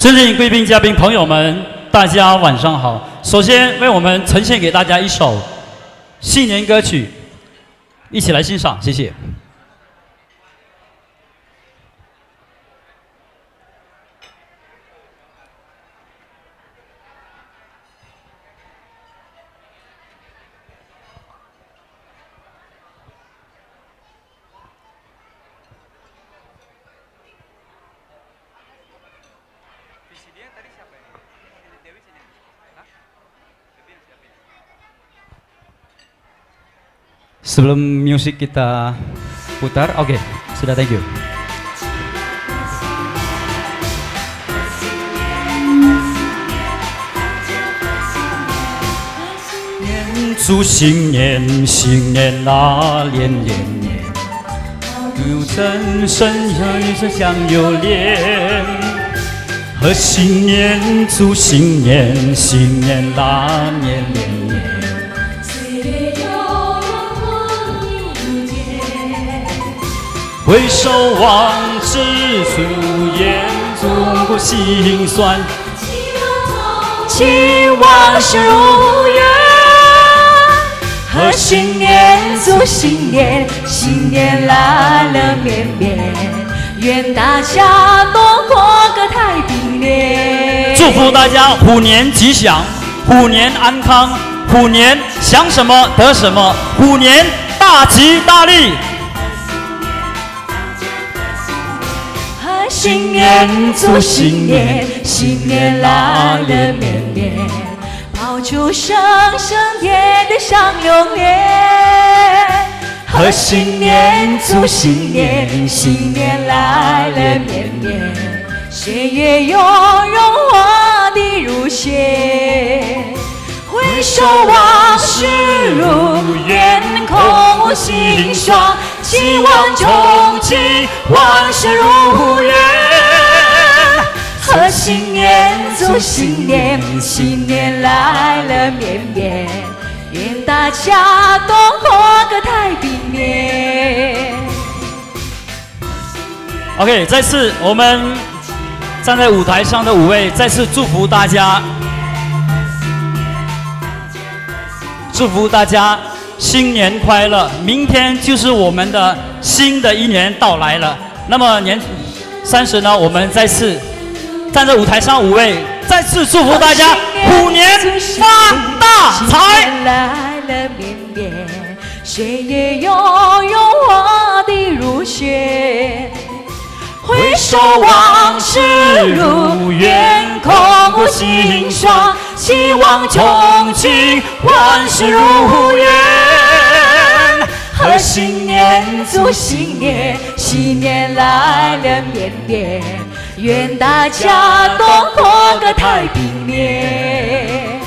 尊敬贵宾、嘉宾、朋友们，大家晚上好。首先为我们呈现给大家一首新年歌曲，一起来欣赏，谢谢。 Sebelum musik kita putar, oke, sudah, thank you.新年，新年啊，连连年，祝真生日相友连。贺新年，祝新年，新年啊，年连年。 回首往事，出言中国心酸， 期望是如愿。贺新年，祝新年，新年来了绵绵，愿大家都过个太平年。 祝福大家虎年吉祥，虎年安康，虎年想什么得什么，虎年大吉大利。 新年，祝新年，新年来了绵绵，爆竹声声甜的像流年。贺新年，祝新年，新年来了绵绵，岁月悠悠活的如仙。回首往事如烟，空无心霜，期望憧憬，万事如愿。贺新年，祝新年，新年来了绵绵，愿大家都过个太平年。 OK， 再次我们站在舞台上的5位，再次祝福大家。 祝福大家新年快乐！明天就是我们的新的一年到来了。那么年30呢，我们再次站在舞台上5位，再次祝福大家虎年发大财！ 来了绵绵，岁月悠悠活的如雪。回首往事如烟，空无心霜，期望憧憬，万事如愿。贺新年，祝新年，新年来了绵绵，愿大家都过个太平年。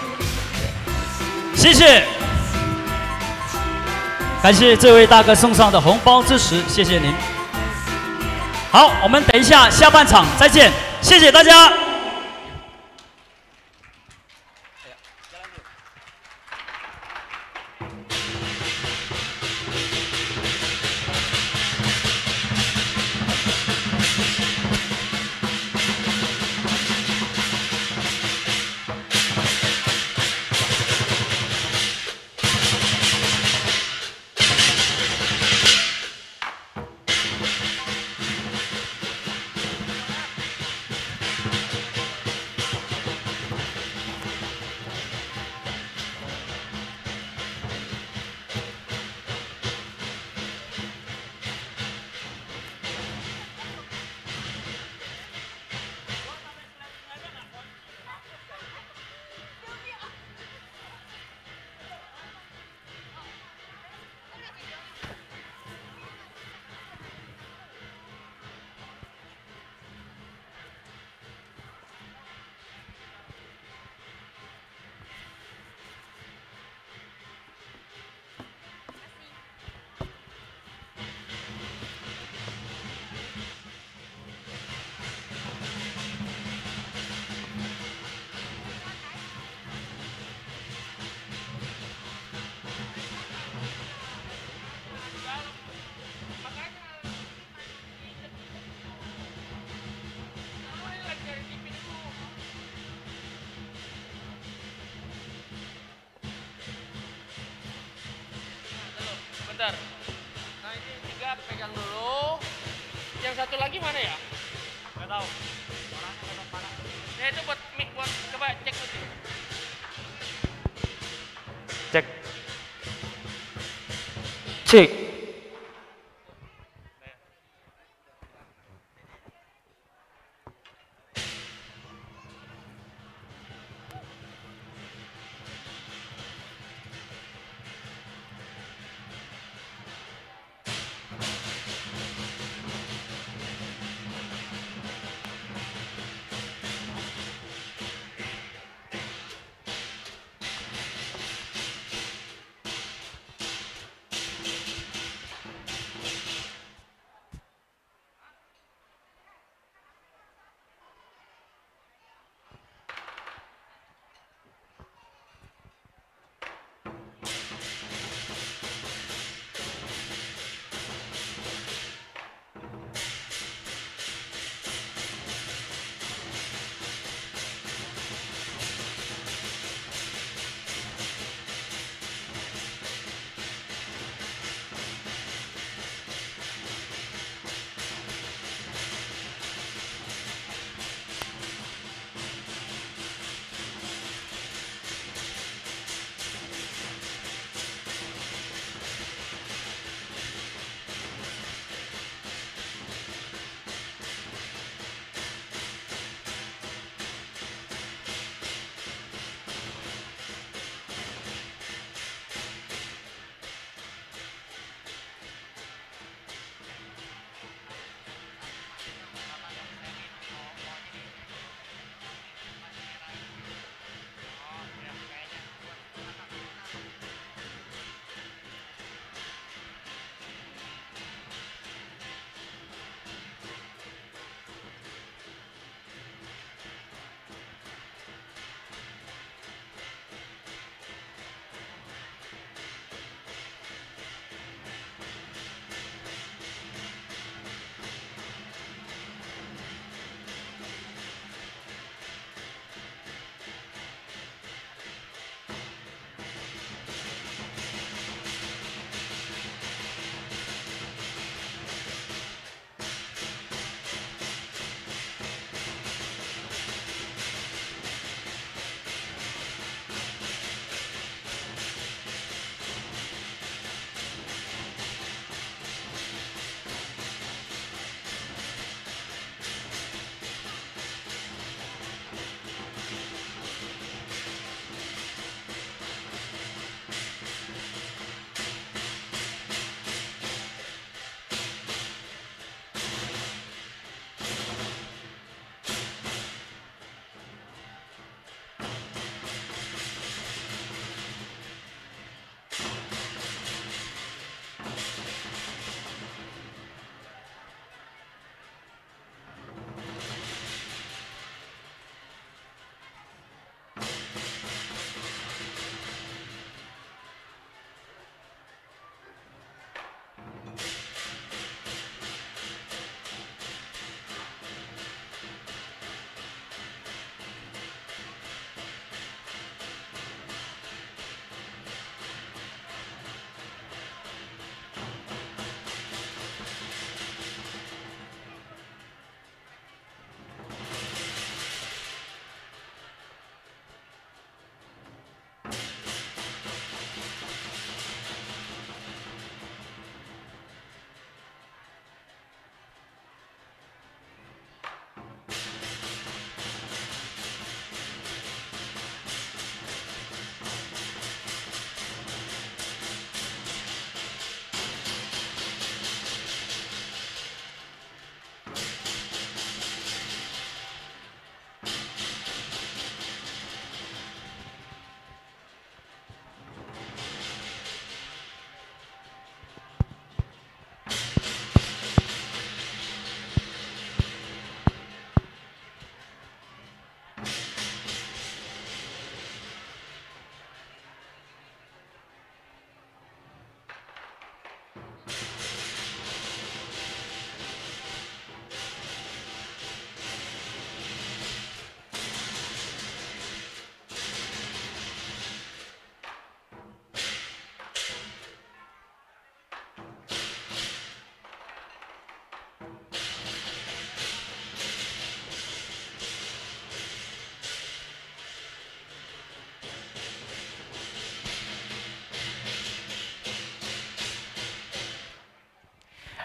谢谢，感谢这位大哥送上的红包支持，谢谢您。 好，我们等一下下半场再见，谢谢大家。 Bentar. Nah ini 3 pegang dulu. Yang satu lagi mana ya? Nggak tahu. Orangnya nggak tahu mana. Ya itu buat mic, buat coba cek nanti. Cek. Cek.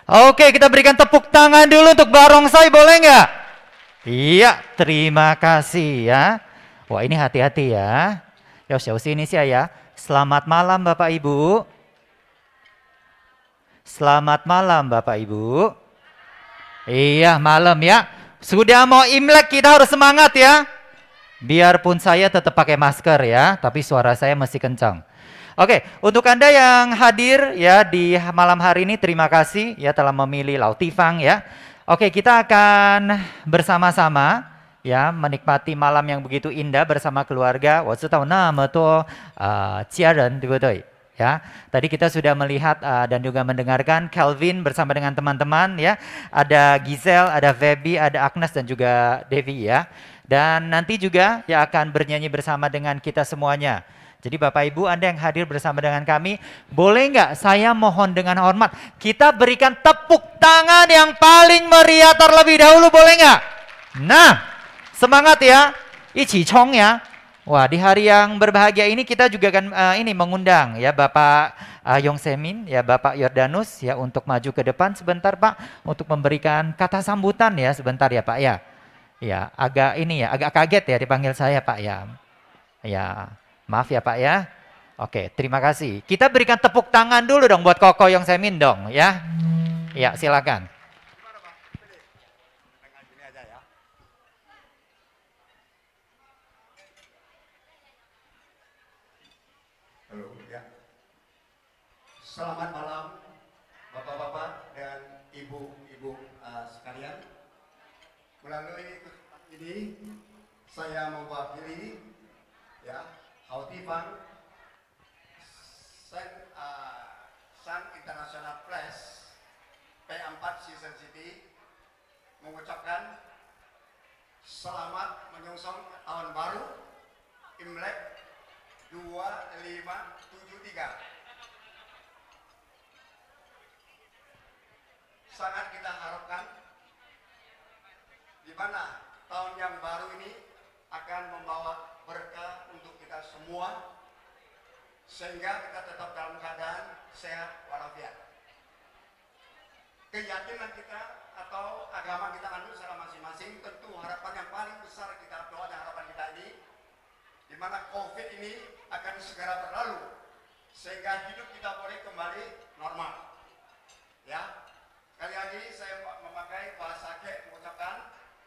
Oke, kita berikan tepuk tangan dulu untuk barongsai, boleh nggak? Iya, terima kasih ya. Wah, ini hati-hati ya. ini sih ya. Selamat malam Bapak Ibu. Selamat malam Bapak Ibu. Iya, malam ya. Sudah mau Imlek, kita harus semangat ya. Biarpun saya tetap pakai masker ya, tapi suara saya masih kencang. Oke, untuk Anda yang hadir ya di malam hari ini, terima kasih ya telah memilih Lautifang ya. Oke, kita akan bersama-sama ya menikmati malam yang begitu indah bersama keluarga. 我知道那么多家人，对不对？ Ya, tadi kita sudah melihat dan juga mendengarkan Kelvin bersama dengan teman-teman ya. Ada Giselle, ada Feby, ada Agnes dan juga Devi ya. Dan nanti juga ya akan bernyanyi bersama dengan kita semuanya. Jadi Bapak Ibu Anda yang hadir bersama dengan kami, boleh nggak saya mohon dengan hormat kita berikan tepuk tangan yang paling meriah terlebih dahulu, boleh nggak? Nah, semangat ya, ichi chong ya. Wah, di hari yang berbahagia ini kita juga akan ini mengundang ya Bapak Yong Semin, ya Bapak Yordanus ya untuk maju ke depan sebentar Pak untuk memberikan kata sambutan ya sebentar ya Pak ya. Ya, agak ini ya, agak kaget ya dipanggil saya Pak ya. Ya, maaf ya Pak ya. Oke, terima kasih. Kita berikan tepuk tangan dulu dong buat Koko Yong Semin dong ya. Ya, silakan. Selamat malam Bapak-bapak dan Ibu-ibu sekalian. Melalui ini saya mewakili ya Lautifang Sun International Press P4 Season City mengucapkan selamat menyongsong tahun baru Imlek 2573. Sangat kita harapkan di mana tahun yang baru ini akan membawa berkah untuk kita semua sehingga kita tetap dalam keadaan sehat walafiat. Keyakinan kita atau agama kita anut secara masing-masing, tentu harapan yang paling besar kita, doa dan harapan kita ini di mana COVID ini akan segera berlalu sehingga hidup kita boleh kembali normal. Ya. Kali lagi saya memakai bahasa Kek mengucapkan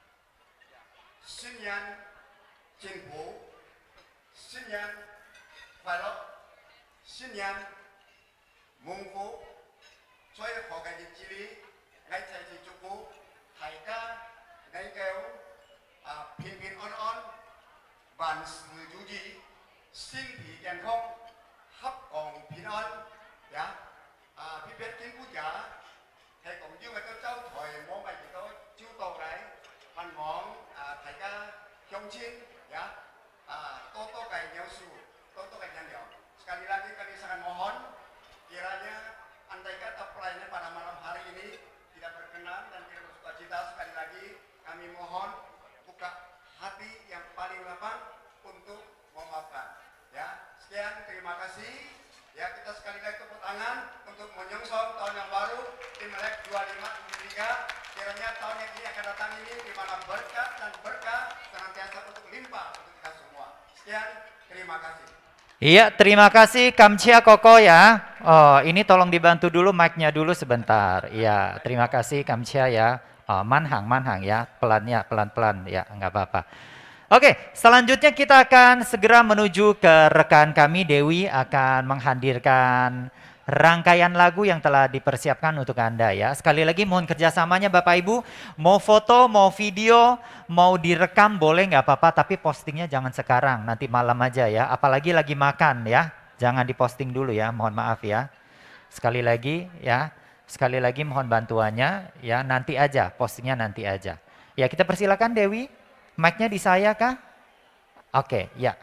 Xinyan Jinpu, Xinyan Kuai Xinyan Mungfu, Cui Hokai Jili, Ngai Cai Ji Cuku, Haika, Ngai Keu, Pin Pin On On, Ban Si Juji, Xin Pi Yan Hong, Hap Gong Pin On, ya, Pipet Kin Puja. Thầy cũng như vậy cháu thời mô mày chỉ có chú tổ đấy hoàn món thầy ca Hyung Chin ya Toto kayak Nyosu Toto kayak Nyandio. Sekali lagi kami sangat mohon kiranya andai kata pelayanan pada malam hari ini tidak berkenan dan tidak bersuka cita, sekali lagi kami mohon buka hati yang paling lapang untuk memaafkan ya. Sekian, terima kasih. Ya, kita sekali lagi tepuk tangan untuk menyongsong tahun yang baru Imlek 2573. Kiranya tahun yang ini akan datang ini di mana berkat dan berkah senantiasa untuk limpah untuk kita semua. Sekian, terima kasih. Iya, terima kasih Kamcia Koko ya. Oh, ini tolong dibantu dulu mic-nya dulu sebentar. Iya, terima kasih Kamcia ya. Oh, manhang ya, pelan-pelan ya, enggak apa-apa. Oke, selanjutnya kita akan segera menuju ke rekan kami, Dewi akan menghadirkan rangkaian lagu yang telah dipersiapkan untuk Anda ya. Sekali lagi mohon kerjasamanya Bapak Ibu, mau foto, mau video, mau direkam boleh nggak apa-apa, tapi postingnya jangan sekarang, nanti malam aja ya. Apalagi lagi makan ya, jangan diposting dulu ya, mohon maaf ya. Sekali lagi mohon bantuannya ya, nanti aja, postingnya nanti aja. Ya, kita persilakan Dewi. Mic-nya di saya kah? Oke, ya.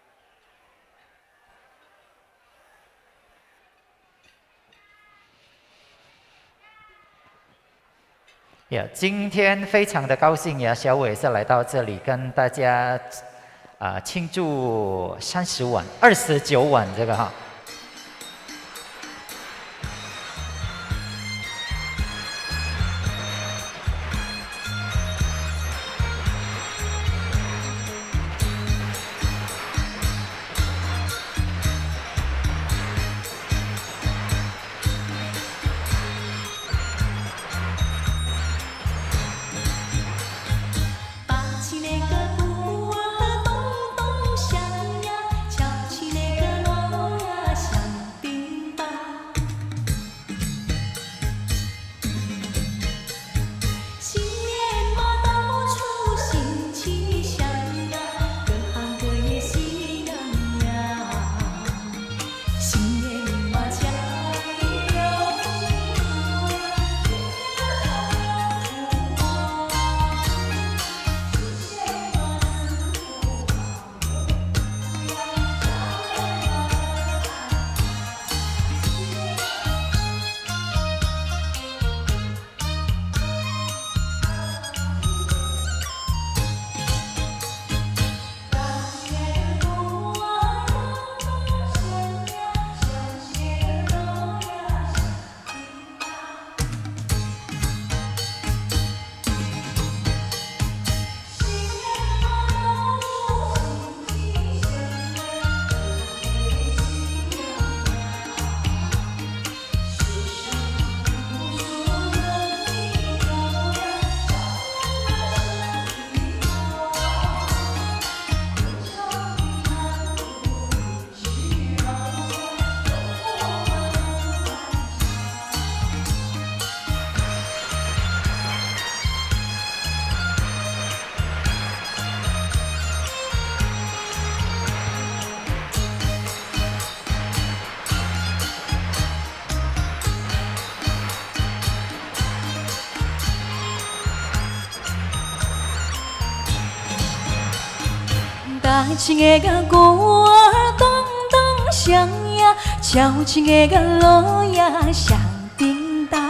Ya, 今天非常的高兴呀，小伟是来到这里跟大家庆祝30晚、29晚这个哈。 情的个歌儿咚咚响呀，矫情的个锣呀响叮当。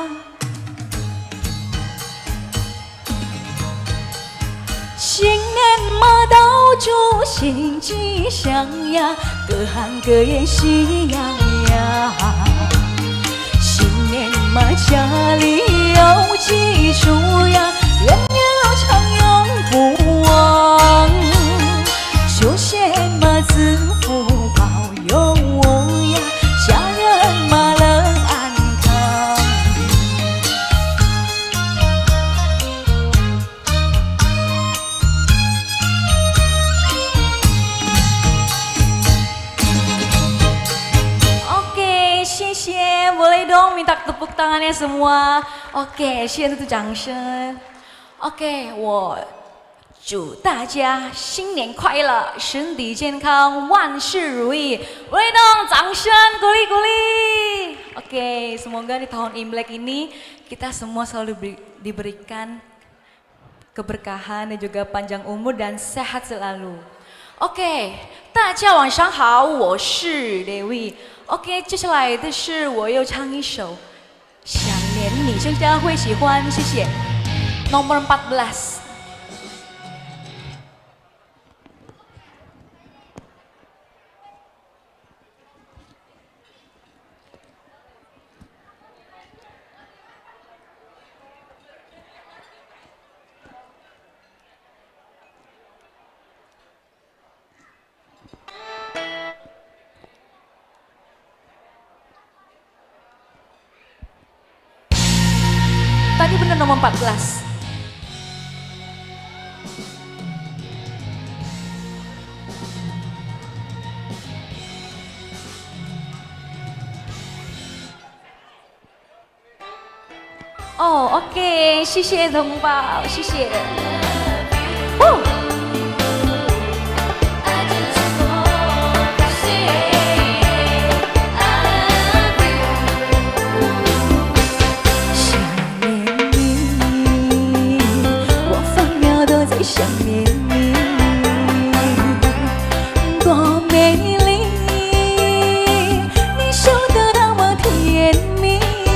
新年嘛到处新吉祥呀，各行各业喜洋洋。新年嘛家里有几处呀，人要长永不忘。求仙嘛赐福保佑我呀，家人嘛乐安康。OK， 谢谢，boleh dong minta tepuk tangannya semua。OK， 谢谢这掌声。OK， 我祝大家新年快乐，身体健康，万事如意。boleh dong掌声鼓励鼓励。OK， semoga di tahun Imlek ini kita semua selalu diberikan keberkahan dan juga panjang umur dan sehat selalu。OK， 大家晚上好，我是 Dewi。OK， 接下来的是我又唱一首《想念你》，希望大家会喜欢，谢谢。Nomor 14。Tadi benar nomor 14. Oh, OK， 谢谢同胞，谢谢。想念你，多美丽，你笑得那么甜蜜，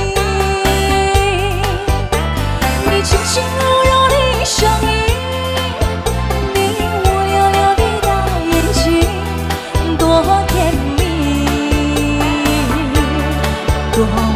你轻轻柔柔的声音，你乌溜溜的大眼睛，多甜蜜，多。